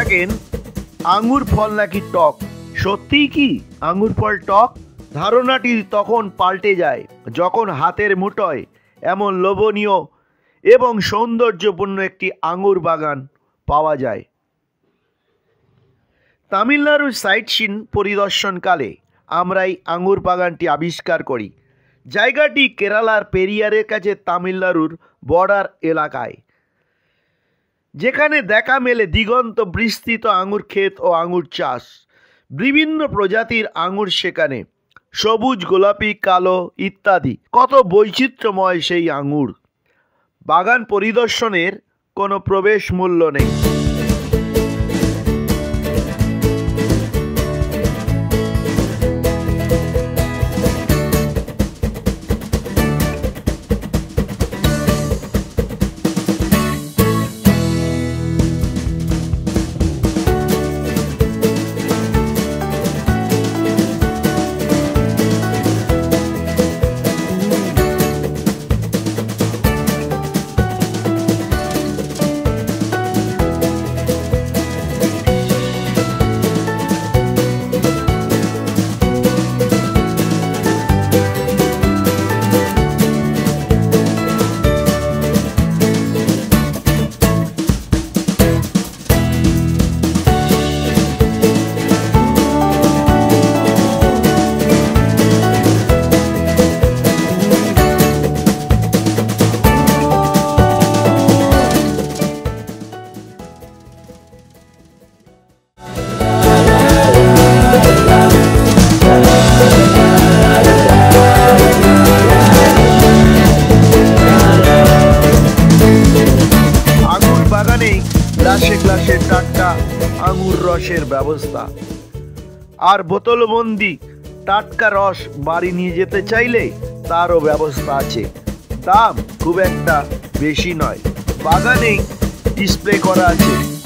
থাকেন আঙ্গুর ফল নাকি টক। সত্যিই কি আঙ্গুর ফল টক? ধারণাটি তখন পাল্টে যায় যখন হাতের মুঠোয় এমন লোভনীয় এবং সৌন্দর্যপূর্ণ একটি আঙ্গুর বাগান পাওয়া যায়। তামিলনাড়ুর সাইট সিন পরিদর্শনকালে আমরা এই আঙ্গুর বাগানটি আবিষ্কার করি। জায়গাটি কেরালার পেরিয়ারের কাছে তামিলনাড়ুর বর্ডার এলাকায়, যেখানে দেখা মেলে দিগন্ত বিস্তৃত আঙ্গুর ক্ষেত ও আঙ্গুর চাষ। বিভিন্ন প্রজাতির আঙ্গুর সেখানে, সবুজ, গোলাপি, কালো ইত্যাদি। কত বৈচিত্র্যময় সেই আঙ্গুর। বাগান পরিদর্শনের কোনো প্রবেশ মূল্য নেই। গ্লাসে গ্লাসে টাটকা আঙুর রসের ব্যবস্থা, আর বোতলবন্দি টাটকা রস বাড়ি নিয়ে যেতে চাইলে তারও ব্যবস্থা আছে। দাম খুব একটা বেশি নয়। বাগানেই ডিসপ্লে করা আছে